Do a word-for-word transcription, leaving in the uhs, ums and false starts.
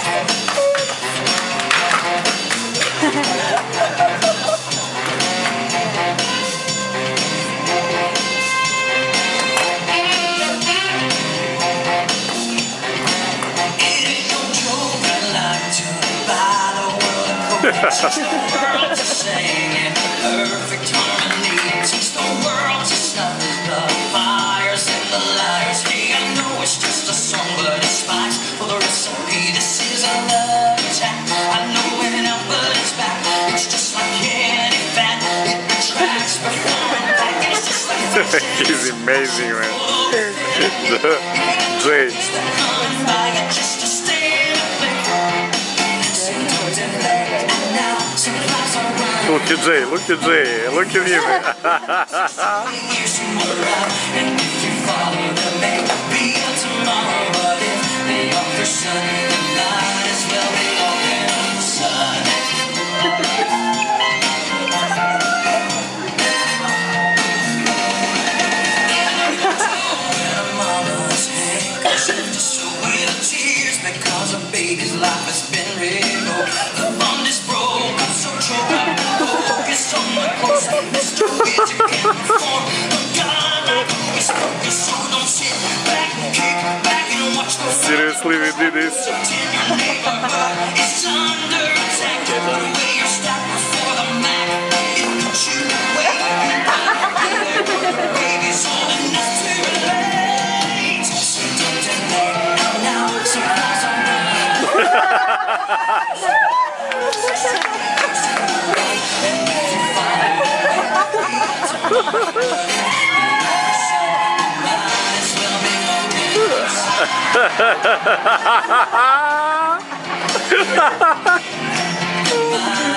Perfect harmony takes the world to stop the fires and the lies. Hey, I know it's just a song, but it spikes for the recipe. This is a love attack. I know when out, but it's back. It's just like any fat. It attracts before and back. It's just like he's amazing, man. Jay. Just to stay in the Look at Jay, look at Jay, look at him. Because a baby's life has been revoked. The bond is broke, I'm so choked. I'm focused on my clothes. Mister Weird, you can't perform. The God like we spoke, so don't sit back, kick back and watch the Seriously, we did this. It's under attack. The way you're stacked before the Mac. It puts you away. Baby's old enough to relate. So don't delay. Now, surprise on me. Ha ha ha ha!